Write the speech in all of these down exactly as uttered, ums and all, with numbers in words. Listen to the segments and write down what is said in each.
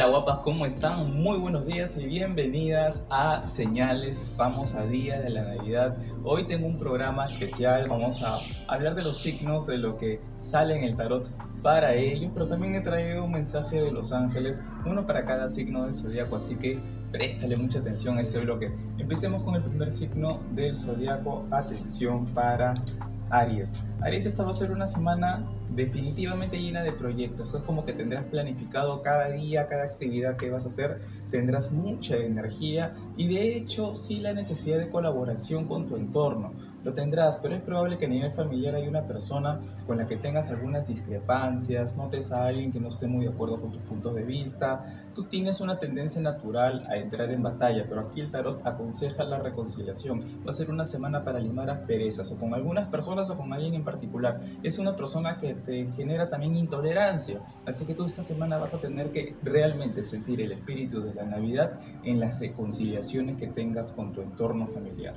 Hola guapas, ¿cómo están? Muy buenos días y bienvenidas a Señales. Estamos a día de la Navidad. Hoy tengo un programa especial, vamos a hablar de los signos, de lo que sale en el tarot para ellos, pero también he traído un mensaje de los ángeles, uno para cada signo del zodiaco, así que préstale mucha atención a este bloque. Empecemos con el primer signo del zodiaco. Atención para Aries. Aries, esta va a ser una semana definitivamente llena de proyectos. Es como que tendrás planificado cada día, cada actividad que vas a hacer, tendrás mucha energía y de hecho sí la necesidad de colaboración con tu entorno. Lo tendrás, pero es probable que a nivel familiar hay una persona con la que tengas algunas discrepancias, notes a alguien que no esté muy de acuerdo con tus puntos de vista. Tú tienes una tendencia natural a entrar en batalla, pero aquí el tarot aconseja la reconciliación. Va a ser una semana para limar asperezas, o con algunas personas o con alguien en particular. Es una persona que te genera también intolerancia, así que tú esta semana vas a tener que realmente sentir el espíritu de la Navidad en las reconciliaciones que tengas con tu entorno familiar.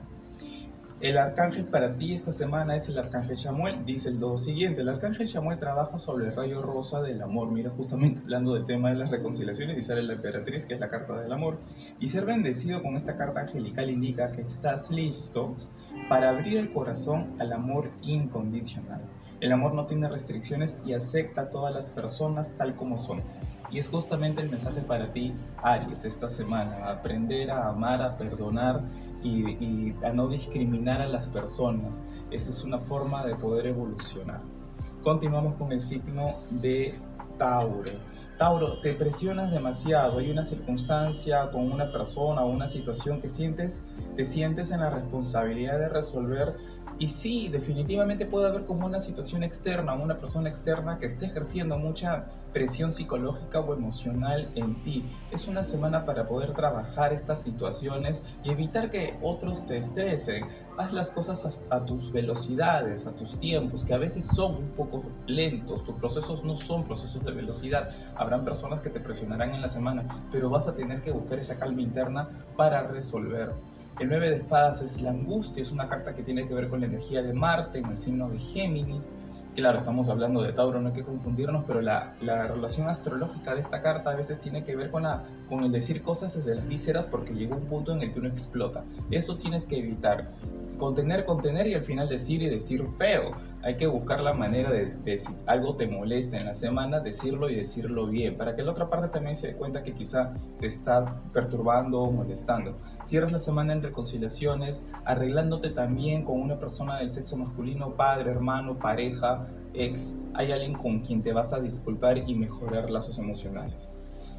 El arcángel para ti esta semana es el arcángel Chamuel. Dice el do siguiente: el arcángel Chamuel trabaja sobre el rayo rosa del amor. Mira, justamente hablando del tema de las reconciliaciones, y sale la emperatriz, que es la carta del amor. Y ser bendecido con esta carta angelical indica que estás listo para abrir el corazón al amor incondicional. El amor no tiene restricciones y acepta a todas las personas tal como son. Y es justamente el mensaje para ti, Aries, esta semana: aprender a amar, a perdonar y, y a no discriminar a las personas. Esa es una forma de poder evolucionar. Continuamos con el signo de Tauro. Tauro, te presionas demasiado. Hay una circunstancia con una persona o una situación que sientes, te sientes en la responsabilidad de resolver. Y sí, definitivamente puede haber como una situación externa, una persona externa que esté ejerciendo mucha presión psicológica o emocional en ti. Es una semana para poder trabajar estas situaciones y evitar que otros te estresen. Haz las cosas a, a tus velocidades, a tus tiempos, que a veces son un poco lentos. Tus procesos no son procesos de velocidad. Habrán personas que te presionarán en la semana, pero vas a tener que buscar esa calma interna para resolver. El nueve de espadas es la angustia, es una carta que tiene que ver con la energía de Marte en el signo de Géminis. Claro, estamos hablando de Tauro, no hay que confundirnos, pero la, la relación astrológica de esta carta a veces tiene que ver con, la, con el decir cosas desde las vísceras, porque llega un punto en el que uno explota. Eso tienes que evitar. Contener, contener y al final decir y decir feo. Hay que buscar la manera de, de si algo te molesta en la semana, decirlo y decirlo bien, para que la otra parte también se dé cuenta que quizá te está perturbando o molestando. Cierras la semana en reconciliaciones, arreglándote también con una persona del sexo masculino, padre, hermano, pareja, ex. Hay alguien con quien te vas a disculpar y mejorar lazos emocionales.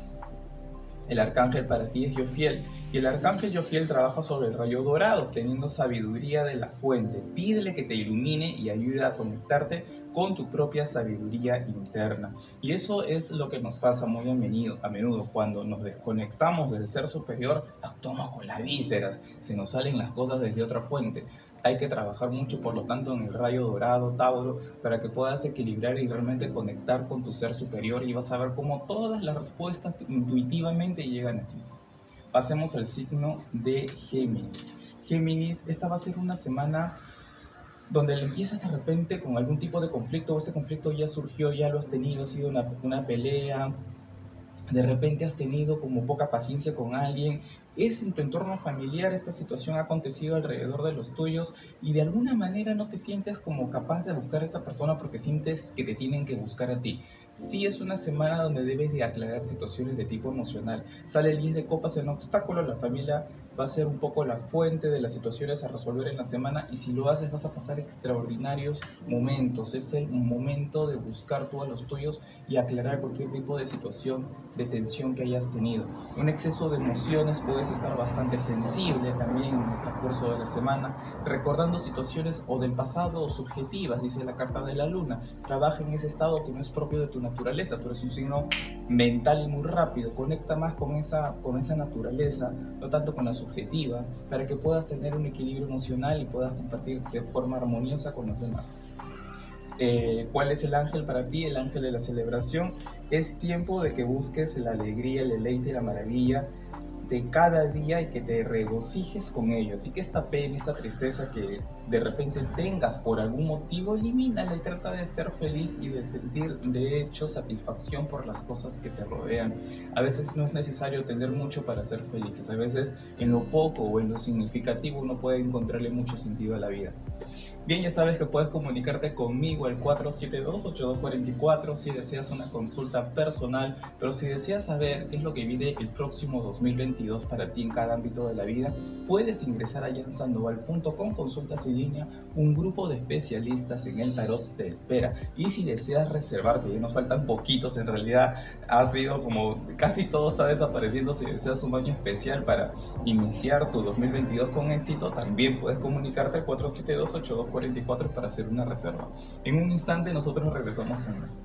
El arcángel para ti es Yofiel, y el arcángel Yofiel trabaja sobre el rayo dorado, teniendo sabiduría de la fuente. Pídele que te ilumine y ayude a conectarte con tu propia sabiduría interna. Y eso es lo que nos pasa muy a menudo, a menudo cuando nos desconectamos del ser superior, actuamos con las vísceras, se nos salen las cosas desde otra fuente. Hay que trabajar mucho, por lo tanto, en el rayo dorado, Tauro, para que puedas equilibrar y realmente conectar con tu ser superior, y vas a ver cómo todas las respuestas intuitivamente llegan a ti. Pasemos al signo de Géminis. Géminis, esta va a ser una semana donde le empiezas de repente con algún tipo de conflicto, o este conflicto ya surgió, ya lo has tenido, ha sido una, una pelea. De repente has tenido como poca paciencia con alguien. Es en tu entorno familiar, esta situación ha acontecido alrededor de los tuyos y de alguna manera no te sientes como capaz de buscar a esa persona porque sientes que te tienen que buscar a ti. Sí, es una semana donde debes de aclarar situaciones de tipo emocional. Sale el diez de copas en obstáculo, la familia va a ser un poco la fuente de las situaciones a resolver en la semana, y si lo haces vas a pasar extraordinarios momentos. Es el momento de buscar tú a los tuyos y aclarar cualquier tipo de situación de tensión que hayas tenido. Un exceso de emociones, puedes estar bastante sensible también en el transcurso de la semana, recordando situaciones o del pasado o subjetivas, dice la carta de la luna. Trabaja en ese estado que no es propio de tu naturaleza. Tú eres un signo mental y muy rápido. Conecta más con esa, con esa naturaleza, no tanto con la subjetiva, para que puedas tener un equilibrio emocional y puedas compartir de forma armoniosa con los demás. Eh, ¿Cuál es el ángel para ti? El ángel de la celebración. Es tiempo de que busques la alegría, el deleite y la maravilla de cada día y que te regocijes con ello. Así que esta pena, esta tristeza que de repente tengas por algún motivo, elimínala y trata de ser feliz y de sentir de hecho satisfacción por las cosas que te rodean. A veces no es necesario tener mucho para ser felices, a veces en lo poco o en lo significativo uno puede encontrarle mucho sentido a la vida. Bien, ya sabes que puedes comunicarte conmigo al cuatro siete dos, ocho dos cuatro cuatro si deseas una consulta personal, pero si deseas saber qué es lo que viene el próximo dos mil veintidós para ti en cada ámbito de la vida, puedes ingresar a jan sandoval punto com, consultas en línea, un grupo de especialistas en el tarot te espera. Y si deseas reservarte, ya nos faltan poquitos en realidad, ha sido como casi todo está desapareciendo, si deseas un año especial para iniciar tu dos mil veintidós con éxito, también puedes comunicarte al cuatro siete dos, ocho dos cuatro cuatro para hacer una reserva. En un instante nosotros regresamos con más.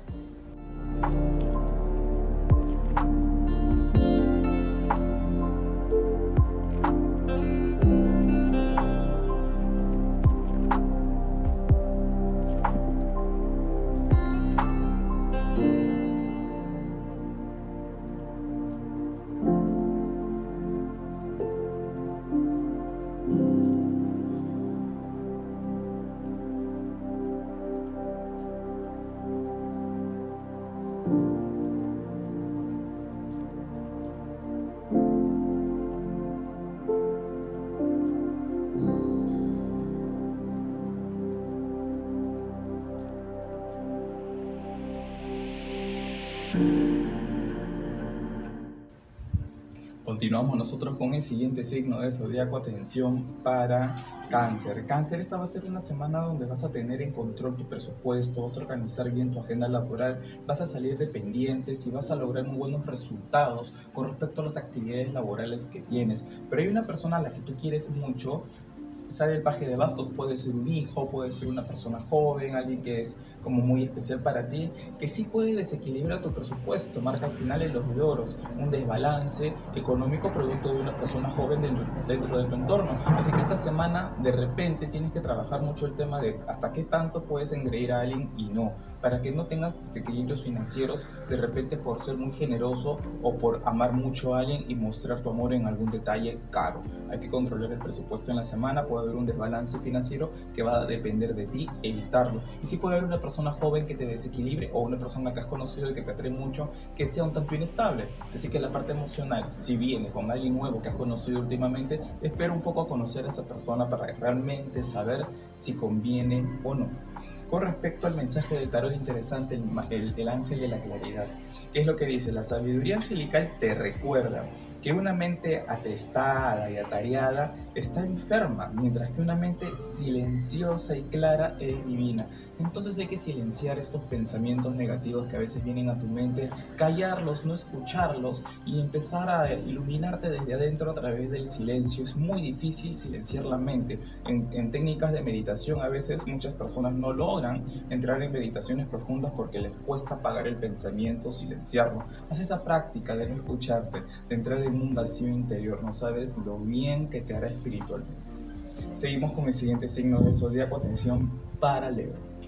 Continuamos nosotros con el siguiente signo del zodiaco. Atención para Cáncer. Cáncer, esta va a ser una semana donde vas a tener en control tu presupuesto, vas a organizar bien tu agenda laboral, vas a salir de pendientes y vas a lograr muy buenos resultados con respecto a las actividades laborales que tienes. Pero hay una persona a la que tú quieres mucho. Sale el paje de bastos, puede ser un hijo, puede ser una persona joven, alguien que es como muy especial para ti, que sí puede desequilibrar tu presupuesto, marca al final en los oros un desbalance económico producto de una persona joven dentro, dentro de tu entorno. Así que esta semana de repente tienes que trabajar mucho el tema de hasta qué tanto puedes engreír a alguien y no, para que no tengas desequilibrios financieros de repente por ser muy generoso o por amar mucho a alguien y mostrar tu amor en algún detalle caro. Hay que controlar el presupuesto en la semana, puede haber un desbalance financiero que va a depender de ti evitarlo. Y sí puede haber una persona joven que te desequilibre o una persona que has conocido y que te atrae mucho que sea un tanto inestable. Así que la parte emocional, si viene con alguien nuevo que has conocido últimamente, espera un poco a conocer a esa persona para realmente saber si conviene o no. Con respecto al mensaje del tarot interesante, el, el, el ángel de la claridad, ¿qué es lo que dice? La sabiduría angelical te recuerda que una mente atestada y atareada está enferma, mientras que una mente silenciosa y clara es divina. Entonces hay que silenciar estos pensamientos negativos que a veces vienen a tu mente, callarlos, no escucharlos y empezar a iluminarte desde adentro a través del silencio. Es muy difícil silenciar la mente. En, en técnicas de meditación a veces muchas personas no logran entrar en meditaciones profundas porque les cuesta apagar el pensamiento, silenciarlo. Haz esa práctica de no escucharte, de entrar en un vacío interior, no sabes lo bien que te hará espiritualmente. Seguimos con el siguiente signo del zodiaco. Atención para Leo.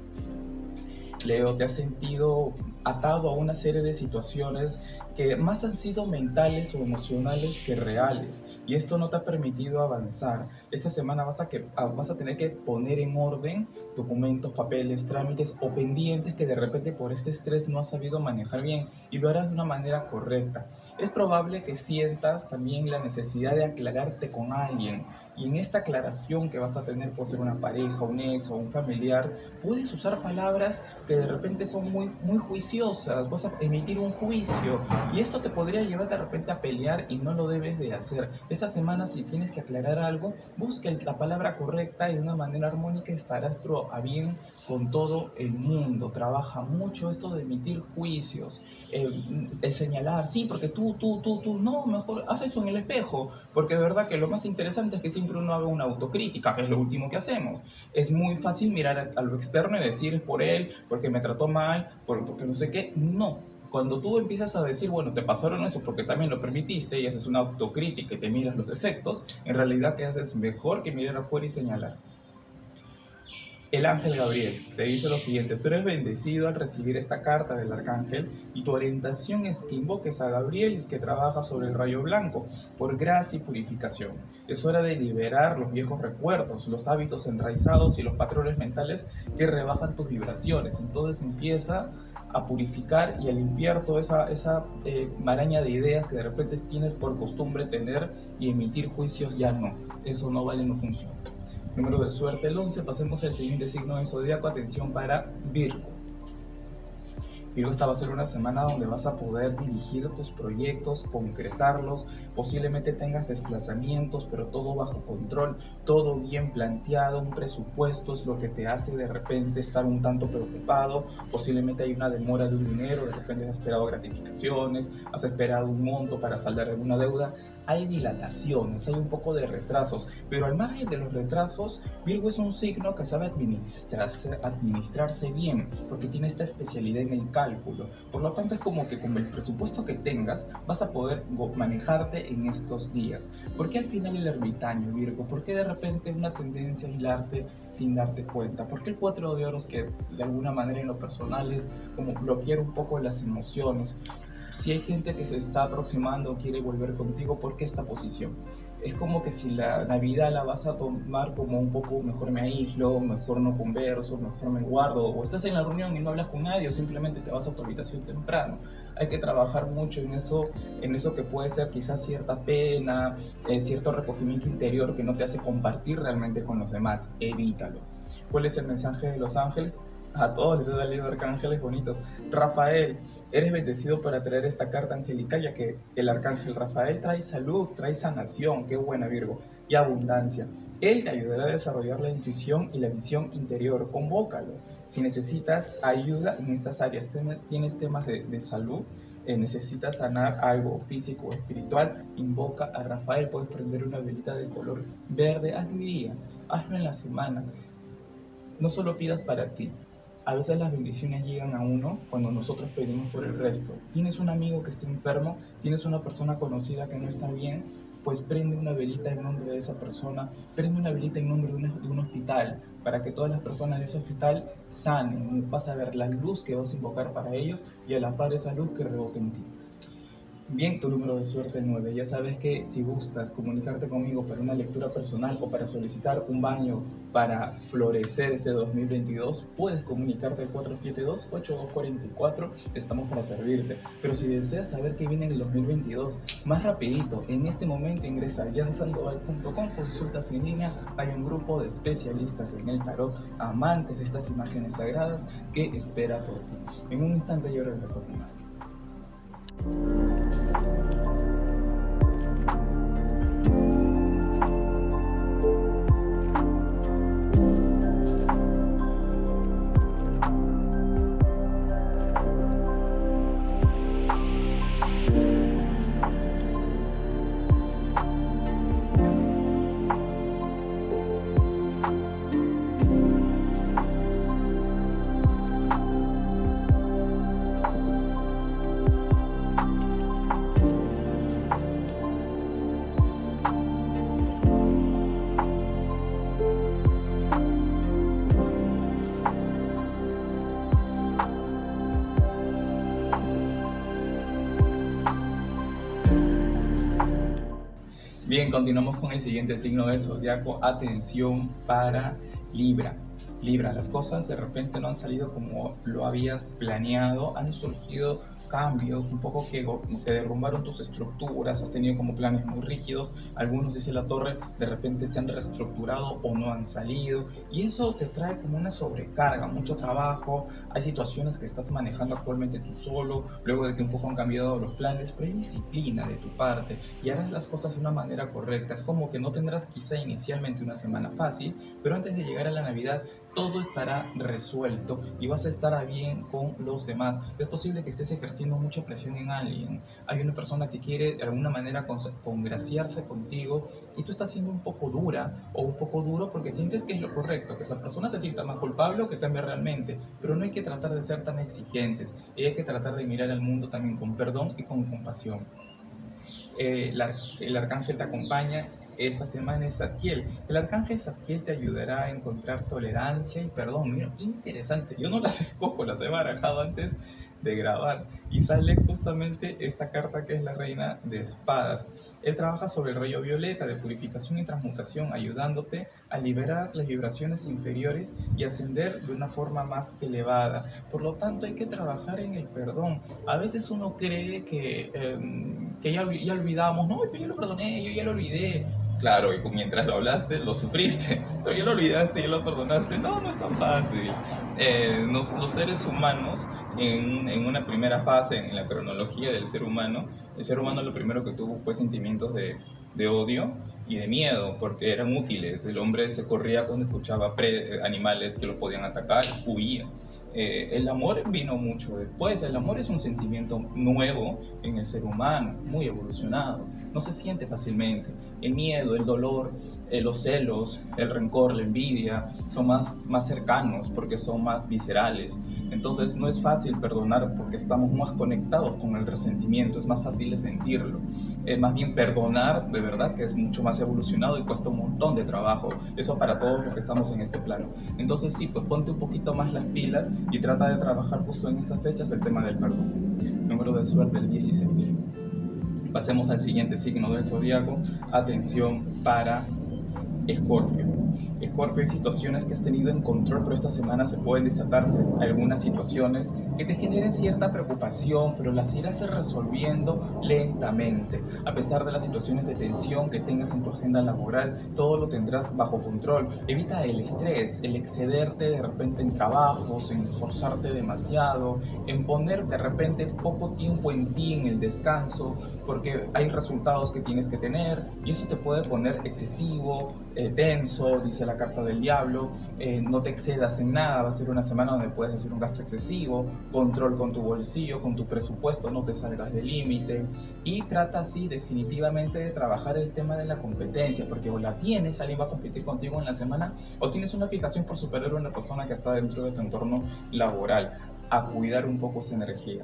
Leo, te has sentido atado a una serie de situaciones que más han sido mentales o emocionales que reales, y esto no te ha permitido avanzar. Esta semana vas a, que, vas a tener que poner en orden documentos, papeles, trámites o pendientes que de repente por este estrés no has sabido manejar bien, y lo harás de una manera correcta. Es probable que sientas también la necesidad de aclararte con alguien, y en esta aclaración que vas a tener, puede ser una pareja, un ex o un familiar, puedes usar palabras que de repente son muy, muy juiciosas, vas a emitir un juicio, y esto te podría llevar de repente a pelear y no lo debes de hacer. Esta semana, si tienes que aclarar algo, busca la palabra correcta y de una manera armónica estarás pro a bien con todo el mundo. Trabaja mucho esto de emitir juicios, el, el señalar, sí, porque tú, tú, tú, tú, no, mejor haz eso en el espejo, porque de verdad que lo más interesante es que siempre uno haga una autocrítica, que es lo último que hacemos. Es muy fácil mirar a, a lo externo y decir es por él, porque me trató mal, por, porque no sé qué. No. Cuando tú empiezas a decir, bueno, te pasaron eso porque también lo permitiste, y haces una autocrítica y te miras los efectos, en realidad, ¿qué haces? Mejor que mirar afuera y señalar. El ángel Gabriel te dice lo siguiente: tú eres bendecido al recibir esta carta del arcángel y tu orientación es que invoques a Gabriel, que trabaja sobre el rayo blanco, por gracia y purificación. Es hora de liberar los viejos recuerdos, los hábitos enraizados y los patrones mentales que rebajan tus vibraciones. Entonces empieza a purificar y a limpiar toda esa, esa eh, maraña de ideas que de repente tienes por costumbre tener, y emitir juicios ya no. Eso no vale, no funciona. Número de suerte el once. Pasemos al siguiente signo del zodiaco. Atención para Virgo. Virgo, esta va a ser una semana donde vas a poder dirigir tus proyectos, concretarlos. Posiblemente tengas desplazamientos, pero todo bajo control, todo bien planteado. Un presupuesto es lo que te hace de repente estar un tanto preocupado. Posiblemente hay una demora de un dinero, de repente has esperado gratificaciones, has esperado un monto para saldar alguna deuda. Hay dilataciones, hay un poco de retrasos, pero al margen de los retrasos, Virgo es un signo que sabe administrarse, administrarse bien, porque tiene esta especialidad en el cálculo. Por lo tanto, es como que con el presupuesto que tengas, vas a poder manejarte en estos días. ¿Por qué al final el ermitaño, Virgo? ¿Por qué de repente una tendencia a aislarte sin darte cuenta? ¿Por qué el cuatro de oros, que de alguna manera en lo personal es como bloquear un poco las emociones? Si hay gente que se está aproximando o quiere volver contigo, ¿por qué esta posición? Es como que si la Navidad la vas a tomar como un poco mejor me aíslo, mejor no converso, mejor me guardo, o estás en la reunión y no hablas con nadie, o simplemente te vas a tu habitación temprano. Hay que trabajar mucho en eso, en eso que puede ser quizás cierta pena, eh, cierto recogimiento interior que no te hace compartir realmente con los demás. Evítalo. ¿Cuál es el mensaje de los ángeles? A todos les he salido arcángeles bonitos. Rafael, eres bendecido para traer esta carta angelical, ya que el arcángel Rafael trae salud, trae sanación, qué buena, Virgo, y abundancia. Él te ayudará a desarrollar la intuición y la visión interior. Convócalo. Si necesitas ayuda en estas áreas, tienes temas de, de salud, eh, necesitas sanar algo físico o espiritual, invoca a Rafael. Puedes prender una velita de color verde, hazlo hoy día, hazlo en la semana. No solo pidas para ti. A veces las bendiciones llegan a uno cuando nosotros pedimos por el resto. ¿Tienes un amigo que está enfermo? ¿Tienes una persona conocida que no está bien? Pues prende una velita en nombre de esa persona, prende una velita en nombre de un, de un hospital, para que todas las personas de ese hospital sanen. Vas a ver la luz que vas a invocar para ellos y a la par esa luz que rebote en ti. Bien, tu número de suerte el nueve. Ya sabes que si gustas comunicarte conmigo para una lectura personal o para solicitar un baño para florecer este dos mil veintidós, puedes comunicarte al cuatro siete dos, ocho dos cuatro cuatro. Estamos para servirte. Pero si deseas saber qué viene en el dos mil veintidós, más rapidito, en este momento ingresa a jan sandoval punto com, consultas en línea. Hay un grupo de especialistas en el tarot, amantes de estas imágenes sagradas, que espera por ti. En un instante yo regreso con más. Bien, continuamos con el siguiente signo de zodiaco. Atención para Libra. Libra, las cosas de repente no han salido como lo habías planeado, han surgido cambios un poco que, que derrumbaron tus estructuras, has tenido como planes muy rígidos, algunos, dice la torre, de repente se han reestructurado o no han salido, y eso te trae como una sobrecarga, mucho trabajo. Hay situaciones que estás manejando actualmente tú solo, luego de que un poco han cambiado los planes, pero hay disciplina de tu parte y harás las cosas de una manera correcta. Es como que no tendrás quizá inicialmente una semana fácil, pero antes de llegar a la Navidad todo estará resuelto y vas a estar bien con los demás. Es posible que estés ejerciendo mucha presión en alguien. Hay una persona que quiere de alguna manera congraciarse contigo y tú estás siendo un poco dura o un poco duro porque sientes que es lo correcto, que esa persona se sienta más culpable o que cambie realmente. Pero no hay que tratar de ser tan exigentes y hay que tratar de mirar al mundo también con perdón y con compasión. Eh, la, el arcángel te acompaña esta semana es Zadkiel. El arcángel Zadkiel te ayudará a encontrar tolerancia y perdón. Mira, interesante. Yo no las escojo, las he barajado antes de grabar y sale justamente esta carta que es la reina de espadas. Él trabaja sobre el rayo violeta de purificación y transmutación, ayudándote a liberar las vibraciones inferiores y ascender de una forma más elevada. Por lo tanto, hay que trabajar en el perdón. A veces uno cree que, eh, que ya, ya olvidamos, no, yo lo perdoné, yo ya lo olvidé. Claro, y mientras lo hablaste, lo sufriste, pero ya lo olvidaste, ya lo perdonaste. No, no es tan fácil. Eh, nos, los seres humanos, en, en una primera fase, en la cronología del ser humano, el ser humano lo primero que tuvo fue sentimientos de, de odio y de miedo, porque eran útiles. El hombre se corría cuando escuchaba pre, animales que lo podían atacar, huía. Eh, el amor vino mucho después. El amor es un sentimiento nuevo en el ser humano, muy evolucionado. No se siente fácilmente. El miedo, el dolor, eh, los celos, el rencor, la envidia son más, más cercanos porque son más viscerales. Entonces no es fácil perdonar porque estamos más conectados con el resentimiento, es más fácil de sentirlo. Eh, más bien perdonar, de verdad, que es mucho más evolucionado y cuesta un montón de trabajo. Eso para todos los que estamos en este plano. Entonces sí, pues ponte un poquito más las pilas y trata de trabajar justo en estas fechas el tema del perdón. Número de suerte, el dieciséis. Pasemos al siguiente signo del zodiaco. Atención para Escorpio. Escorpio, hay situaciones que has tenido en control, pero esta semana se pueden desatar algunas situaciones que te generen cierta preocupación, pero las irás resolviendo lentamente. A pesar de las situaciones de tensión que tengas en tu agenda laboral, todo lo tendrás bajo control. Evita el estrés, el excederte de repente en trabajos, en esforzarte demasiado, en poner de repente poco tiempo en ti, en el descanso, porque hay resultados que tienes que tener y eso te puede poner excesivo, eh, denso, dice la carta del diablo. Eh, no te excedas en nada, va a ser una semana donde puedes hacer un gasto excesivo, control con tu bolsillo, con tu presupuesto, no te salgas del límite y trata así definitivamente de trabajar el tema de la competencia, porque o la tienes, alguien va a competir contigo en la semana, o tienes una fijación por superar a una persona que está dentro de tu entorno laboral. A cuidar un poco esa energía.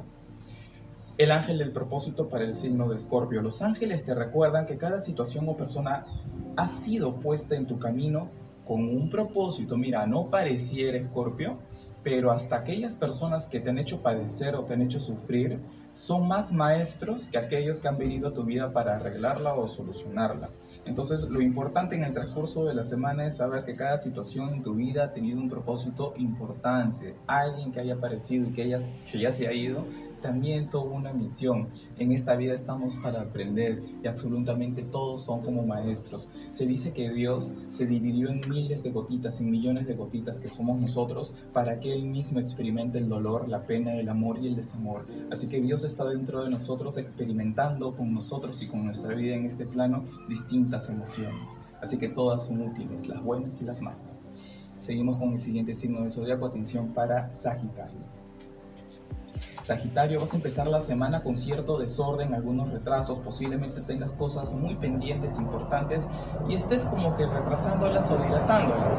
El ángel del propósito para el signo de Escorpio. Los ángeles te recuerdan que cada situación o persona ha sido puesta en tu camino con un propósito. Mira, no pareciera, Escorpio, pero hasta aquellas personas que te han hecho padecer o te han hecho sufrir son más maestros que aquellos que han venido a tu vida para arreglarla o solucionarla. Entonces, lo importante en el transcurso de la semana es saber que cada situación en tu vida ha tenido un propósito importante. Alguien que haya aparecido y que, haya, que ya se ha ido también tuvo una misión. En esta vida estamos para aprender y absolutamente todos son como maestros. Se dice que Dios se dividió en miles de gotitas, en millones de gotitas que somos nosotros, para que Él mismo experimente el dolor, la pena, el amor y el desamor. Así que Dios está dentro de nosotros experimentando con nosotros y con nuestra vida en este plano distintas emociones. Así que todas son útiles, las buenas y las malas. Seguimos con el siguiente signo del zodiaco. Atención para Sagitario. Sagitario, vas a empezar la semana con cierto desorden, algunos retrasos, posiblemente tengas cosas muy pendientes, importantes, y estés como que retrasándolas o dilatándolas.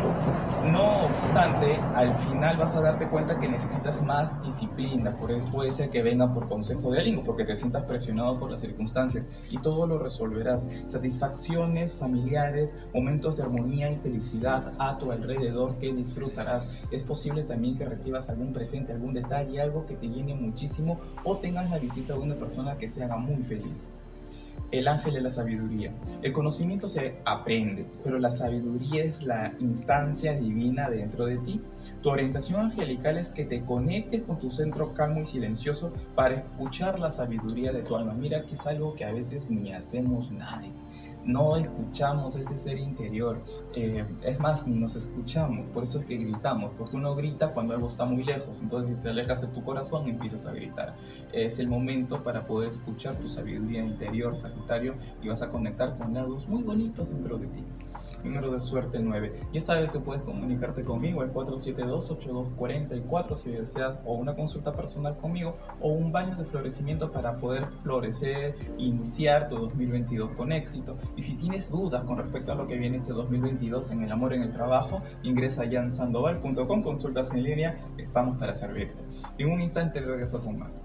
No obstante, al final vas a darte cuenta que necesitas más disciplina, por eso puede ser que venga por consejo de alguien, porque te sientas presionado por las circunstancias, y todo lo resolverás. Satisfacciones familiares, momentos de armonía y felicidad a tu alrededor que disfrutarás. Es posible también que recibas algún presente, algún detalle, algo que te llene muchísimo, o tengas la visita de una persona que te haga muy feliz. El ángel de la sabiduría. El conocimiento se aprende, pero la sabiduría es la instancia divina dentro de ti. Tu orientación angelical es que te conectes con tu centro calmo y silencioso para escuchar la sabiduría de tu alma. Mira que es algo que a veces ni hacemos nada. No escuchamos ese ser interior, eh, es más, ni nos escuchamos, por eso es que gritamos, porque uno grita cuando algo está muy lejos, entonces si te alejas de tu corazón empiezas a gritar. Es el momento para poder escuchar tu sabiduría interior, Sagitario, y vas a conectar con lados muy bonitos dentro de ti. Número de suerte nueve. Ya sabes que puedes comunicarte conmigo al cuatro siete dos, ocho dos cuatro cuatro si deseas o una consulta personal conmigo o un baño de florecimiento para poder florecer e iniciar tu dos mil veintidós con éxito. Y si tienes dudas con respecto a lo que viene este dos mil veintidós en el amor, en el trabajo, ingresa a jan sandoval punto com, consultas en línea, estamos para servirte. En un instante regreso con más.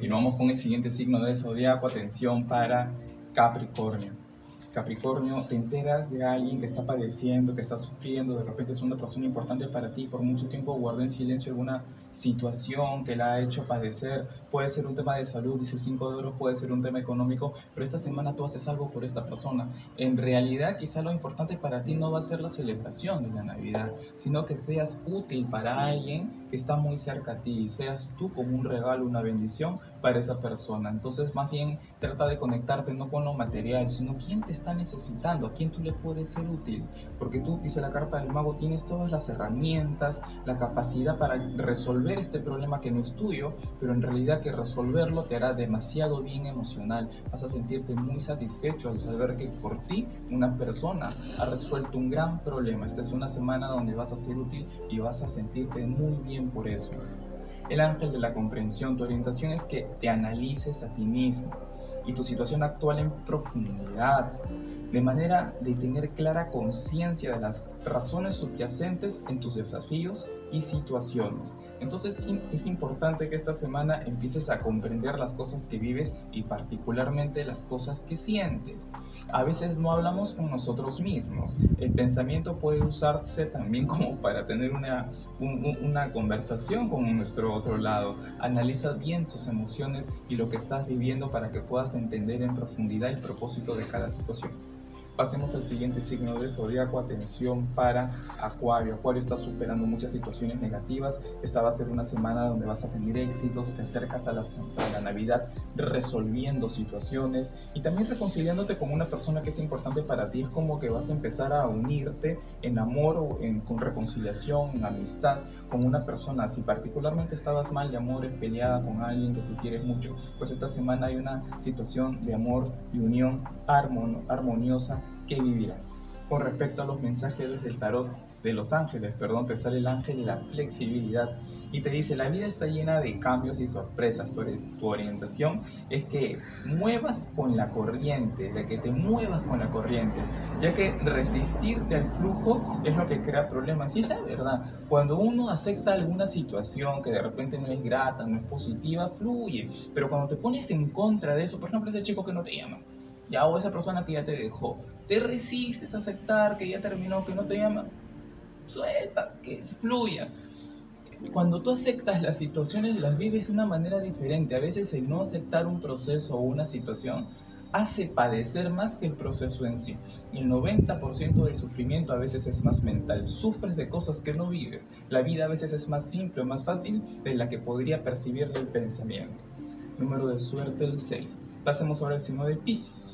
Continuamos con el siguiente signo del zodiaco. Atención para Capricornio. Capricornio, te enteras de alguien que está padeciendo, que está sufriendo, de repente es una persona importante para ti, por mucho tiempo guardó en silencio alguna situación que la ha hecho padecer, puede ser un tema de salud, dice el cinco de oro, puede ser un tema económico, pero esta semana tú haces algo por esta persona. En realidad quizá lo importante para ti no va a ser la celebración de la Navidad, sino que seas útil para alguien que está muy cerca a ti, y seas tú como un regalo, una bendición para esa persona. Entonces más bien trata de conectarte no con lo material, sino quién te está necesitando, a quién tú le puedes ser útil, porque tú, dice la carta del mago, tienes todas las herramientas, la capacidad para resolver este problema que no es tuyo, pero en realidad que resolverlo te hará demasiado bien emocional, vas a sentirte muy satisfecho al saber que por ti una persona ha resuelto un gran problema. Esta es una semana donde vas a ser útil y vas a sentirte muy bien por eso. El ángel de la comprensión, tu orientación es que te analices a ti mismo y tu situación actual en profundidad, de manera de tener clara conciencia de las razones subyacentes en tus desafíos y situaciones. Entonces sí, es importante que esta semana empieces a comprender las cosas que vives y particularmente las cosas que sientes. A veces no hablamos con nosotros mismos. El pensamiento puede usarse también como para tener una, un, una conversación con nuestro otro lado. Analiza bien tus emociones y lo que estás viviendo para que puedas entender en profundidad el propósito de cada situación. Pasemos al siguiente signo de zodiaco. Atención para Acuario. Acuario está superando muchas situaciones negativas. Esta va a ser una semana donde vas a tener éxitos. Te acercas a la, a la Navidad resolviendo situaciones y también reconciliándote con una persona que es importante para ti. Es como que vas a empezar a unirte en amor o en, con reconciliación, en amistad con una persona. Si particularmente estabas mal de amor, peleada con alguien que tú quieres mucho, pues esta semana hay una situación de amor y unión armon armoniosa que vivirás. Con respecto a los mensajes desde el tarot de los ángeles, perdón, te sale el ángel de la flexibilidad y te dice: la vida está llena de cambios y sorpresas. Tu, tu orientación es que muevas con la corriente, de que te muevas con la corriente, ya que resistirte al flujo es lo que crea problemas. Y es la verdad, cuando uno acepta alguna situación que de repente no es grata, no es positiva, fluye, pero cuando te pones en contra de eso, por ejemplo, ese chico que no te llama, ya, o esa persona que ya te dejó, te resistes a aceptar que ya terminó, que no te llama, suelta, que fluya. Cuando tú aceptas las situaciones, las vives de una manera diferente. A veces el no aceptar un proceso o una situación hace padecer más que el proceso en sí. Y el noventa por ciento del sufrimiento a veces es más mental. Sufres de cosas que no vives. La vida a veces es más simple o más fácil de la que podría percibir el pensamiento. Número de suerte el seis. Pasemos ahora al signo de Piscis.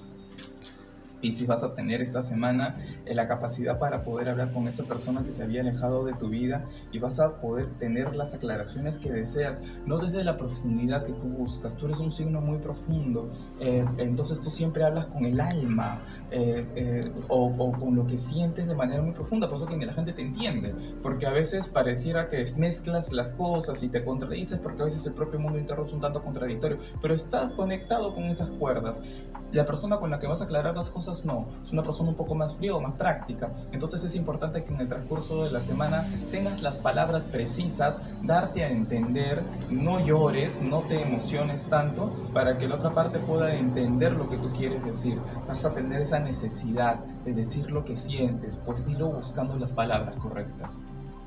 Piscis, vas a tener esta semana eh, la capacidad para poder hablar con esa persona que se había alejado de tu vida y vas a poder tener las aclaraciones que deseas, no desde la profundidad que tú buscas. Tú eres un signo muy profundo, eh, entonces tú siempre hablas con el alma eh, eh, o, o con lo que sientes de manera muy profunda, por eso que ni la gente te entiende, porque a veces pareciera que mezclas las cosas y te contradices, porque a veces el propio mundo interno es un tanto contradictorio, pero estás conectado con esas cuerdas. La persona con la que vas a aclarar las cosas no, es una persona un poco más fría o más práctica. Entonces es importante que en el transcurso de la semana tengas las palabras precisas, darte a entender, no llores, no te emociones tanto, para que la otra parte pueda entender lo que tú quieres decir. Vas a tener esa necesidad de decir lo que sientes, pues dilo buscando las palabras correctas.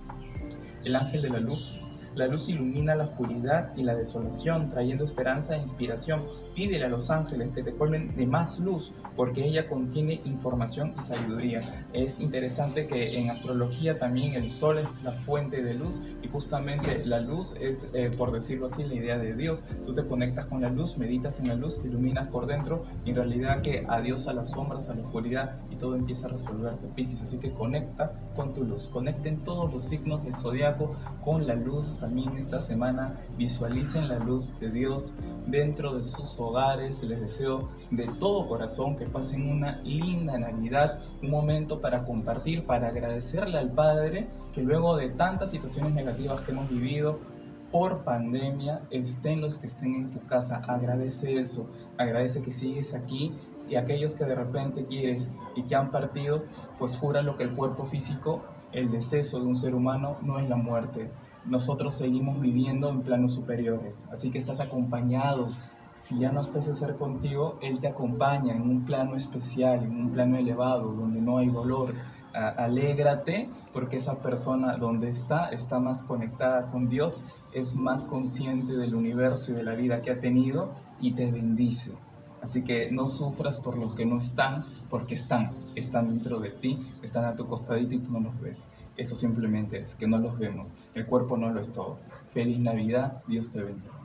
El ángel de la luz. La luz ilumina la oscuridad y la desolación, trayendo esperanza e inspiración. Pídele a los ángeles que te colmen de más luz, porque ella contiene información y sabiduría. Es interesante que en astrología también el sol es la fuente de luz, y justamente la luz es, eh, por decirlo así, la idea de Dios. Tú te conectas con la luz, meditas en la luz, te iluminas por dentro, y en realidad que adiós a las sombras, a la oscuridad, y todo empieza a resolverse, Piscis. Así que conecta con tu luz. Conecten todos los signos del zodiaco con la luz. También esta semana visualicen la luz de Dios dentro de sus hogares. Les deseo de todo corazón que pasen una linda Navidad, un momento para compartir, para agradecerle al Padre que luego de tantas situaciones negativas que hemos vivido por pandemia, estén los que estén en tu casa. Agradece eso, agradece que sigues aquí, y aquellos que de repente quieres y que han partido, pues jura lo que el cuerpo físico, el deceso de un ser humano no es la muerte. nosotros seguimos viviendo en planos superiores. Así que estás acompañado. Si ya no está ese ser contigo, Él te acompaña en un plano especial, en un plano elevado, donde no hay dolor. A- alégrate porque esa persona donde está, está más conectada con Dios, es más consciente del universo y de la vida que ha tenido y te bendice. Así que no sufras por los que no están, porque están, están dentro de ti, están a tu costadito y tú no los ves. Eso simplemente es, que no los vemos. El cuerpo no lo es todo. Feliz Navidad, Dios te bendiga.